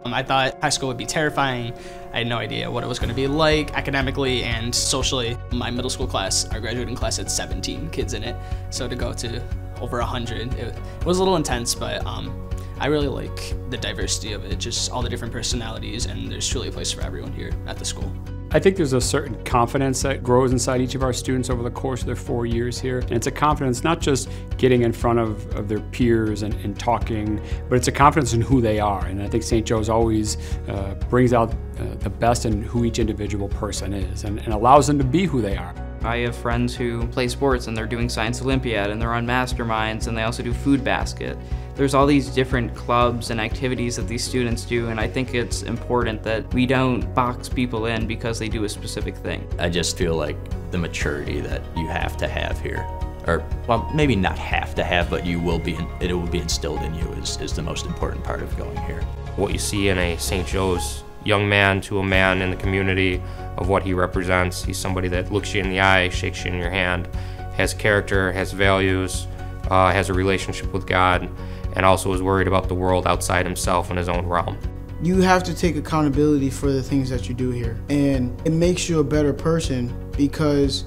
I thought high school would be terrifying. I had no idea what it was going to be like academically and socially. My middle school class, our graduating class, had 17 kids in it. So to go to over 100, it was a little intense, but I really like the diversity of it, just all the different personalities, and there's truly a place for everyone here at the school. I think there's a certain confidence that grows inside each of our students over the course of their 4 years here. And it's a confidence not just getting in front of their peers and talking, but it's a confidence in who they are. And I think St. Joe's always brings out the best in who each individual person is and allows them to be who they are. I have friends who play sports and they're doing Science Olympiad and they're on Masterminds and they also do Food Basket. There's all these different clubs and activities that these students do, and I think it's important that we don't box people in because they do a specific thing. I just feel like the maturity that you have to have here, or well, maybe not have to have, but it will be instilled in you is the most important part of going here. What you see in a St. Joe's young man to a man in the community of what he represents. He's somebody that looks you in the eye, shakes you in your hand, has character, has values, has a relationship with God, and also is worried about the world outside himself and his own realm. You have to take accountability for the things that you do here, and it makes you a better person because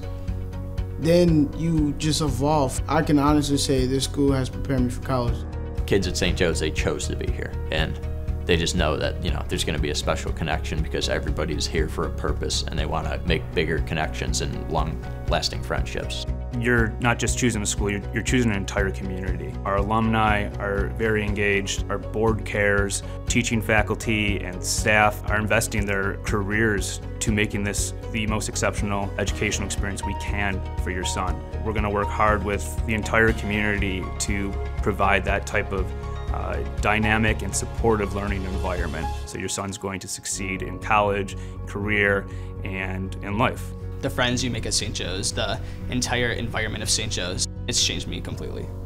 then you just evolve. I can honestly say this school has prepared me for college. Kids at St. Joe's, they chose to be here, and they just know that, you know, there's going to be a special connection because everybody's here for a purpose and they want to make bigger connections and long-lasting friendships. You're not just choosing a school, you're choosing an entire community. Our alumni are very engaged, our board cares, teaching faculty and staff are investing their careers to making this the most exceptional educational experience we can for your son. We're going to work hard with the entire community to provide that type of dynamic and supportive learning environment so your son's going to succeed in college, career, and in life. The friends you make at St. Joe's, the entire environment of St. Joe's, it's changed me completely.